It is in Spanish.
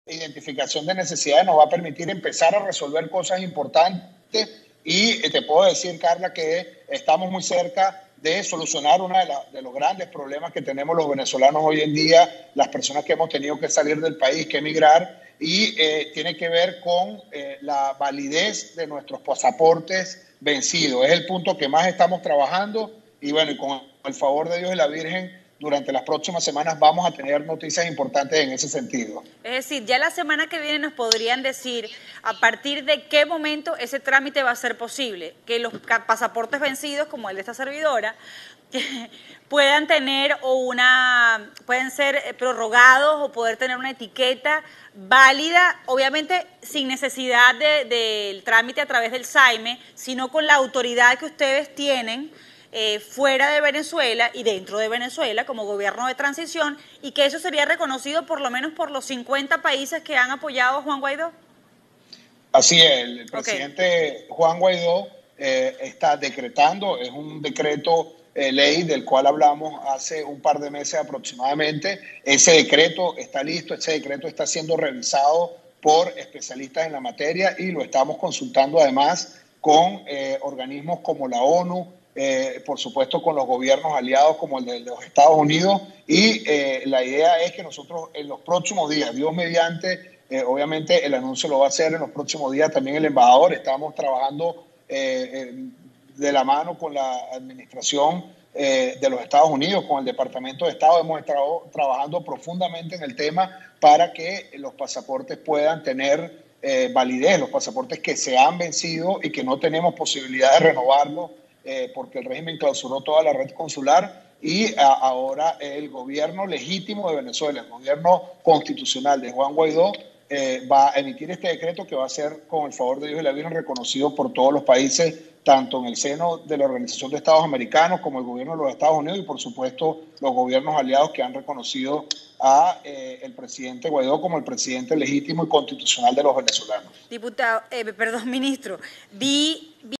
identificación de necesidades nos va a permitir empezar a resolver cosas importantes y te puedo decir, Carla, que estamos muy cerca de solucionar uno de los grandes problemas que tenemos los venezolanos hoy en día, las personas que hemos tenido que salir del país, que emigrar, y tiene que ver con la validez de nuestros pasaportes vencidos. Es el punto que más estamos trabajando y bueno, y con el favor de Dios y la Virgen, durante las próximas semanas vamos a tener noticias importantes en ese sentido. Es decir, ya la semana que viene nos podrían decir a partir de qué momento ese trámite va a ser posible, que los pasaportes vencidos, como el de esta servidora, puedan tener pueden ser prorrogados o poder tener una etiqueta válida, obviamente sin necesidad del trámite a través del SAIME, sino con la autoridad que ustedes tienen fuera de Venezuela y dentro de Venezuela como gobierno de transición, y que eso sería reconocido por lo menos por los 50 países que han apoyado a Juan Guaidó. Así es, el presidente Juan Guaidó está decretando, es un decreto ley del cual hablamos hace un par de meses aproximadamente. Ese decreto está listo, ese decreto está siendo revisado por especialistas en la materia y lo estamos consultando además con organismos como la ONU, por supuesto con los gobiernos aliados como el de los Estados Unidos, y la idea es que nosotros en los próximos días, Dios mediante, obviamente el anuncio lo va a hacer en los próximos días también el embajador. Estamos trabajando de la mano con la administración de los Estados Unidos, con el Departamento de Estado. Hemos estado trabajando profundamente en el tema para que los pasaportes puedan tener validez, los pasaportes que se han vencido y que no tenemos posibilidad de renovarlos porque el régimen clausuró toda la red consular, y ahora el gobierno legítimo de Venezuela, el gobierno constitucional de Juan Guaidó, va a emitir este decreto que va a ser, con el favor de Dios y la Virgen, reconocido por todos los países, tanto en el seno de la Organización de Estados Americanos como el gobierno de los Estados Unidos y, por supuesto, los gobiernos aliados que han reconocido a el presidente Guaidó como el presidente legítimo y constitucional de los venezolanos. Diputado, ministro, vi